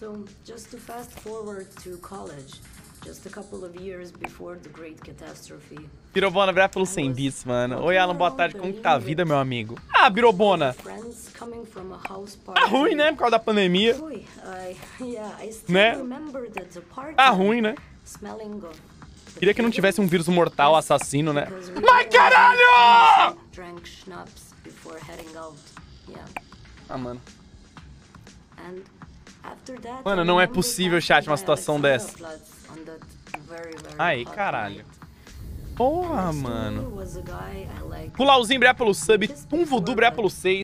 So, just to fast forward to college, just a couple of years before the great catastrophe. Birobona, obrigado pelos 100 bits, mano. Oi, Alan, boa tarde. Como que tá a vida, meu amigo? Ah, Birobona. Tá ruim, né? Por causa da pandemia. Né? Tá ruim, né? Queria que não tivesse um vírus mortal assassino, né? Mas caralho! Ah, mano. Mano, não é possível, chat, uma situação dessa. Aí, caralho. Porra, mano. Pulalzinho, obrigado pelo sub. Um voodoo, obrigado pelo 6.